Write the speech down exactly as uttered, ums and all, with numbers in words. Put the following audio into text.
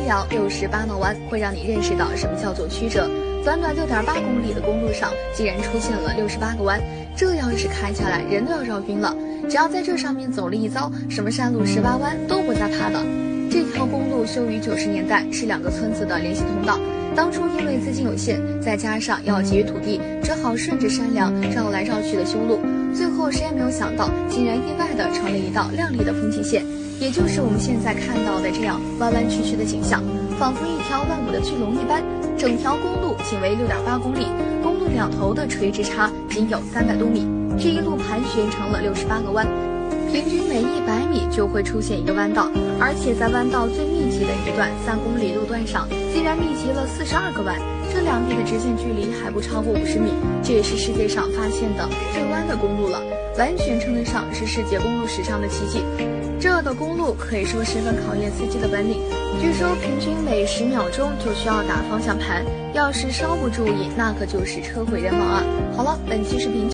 阳六十八闹弯，会让你认识到什么叫做曲折。短短六点八公里的公路上，竟然出现了六十八个弯，这要是开下来，人都要绕晕了。只要在这上面走了一遭，什么山路十八弯都不再怕了。这条公路修于九十年代，是两个村子的联系通道。当初因为资金有限，再加上要节约土地，只好顺着山梁绕来绕去的修路。最后谁也没有想到，竟然意外的成了一道亮丽的风景线，也就是我们现在看到的这样弯弯曲曲的景象，仿佛一条万舞的巨龙一般。整条公路仅为六点八公里，公路两头的垂直差仅有三百多米，这一路盘旋成了六十八个弯。平均每一百米就会出现一个弯道，而且在弯道最密集的一段三公里路段上，竟然密集了四十二个弯，这两地的直线距离还不超过五十米，这也是世界上发现的最弯的公路了，完全称得上是世界公路史上的奇迹。这的公路可以说十分考验司机的本领，据说平均每十秒钟就需要打方向盘，要是稍不注意，那可就是车毁人亡啊！好了，本期视频就